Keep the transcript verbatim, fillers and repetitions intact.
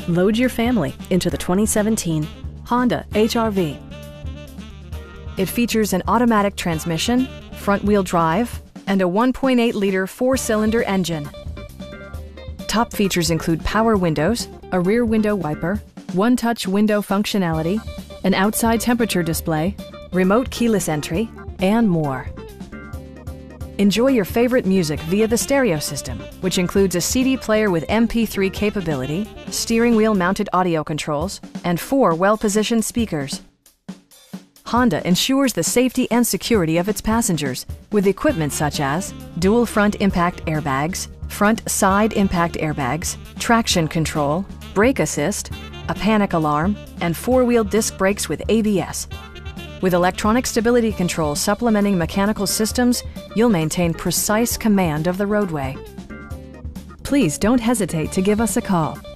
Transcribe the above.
Load your family into the twenty seventeen Honda H R V. It features an automatic transmission, front-wheel drive, and a one point eight liter four-cylinder engine. Top features include power windows, a rear window wiper, one-touch window functionality, an outside temperature display, remote keyless entry, and more. Enjoy your favorite music via the stereo system, which includes a C D player with M P three capability, steering wheel mounted audio controls, and four well-positioned speakers. Honda ensures the safety and security of its passengers with equipment such as dual front impact airbags, front side impact airbags, traction control, brake assist, a panic alarm, and four-wheel disc brakes with A B S. With electronic stability control supplementing mechanical systems, you'll maintain precise command of the roadway. Please don't hesitate to give us a call.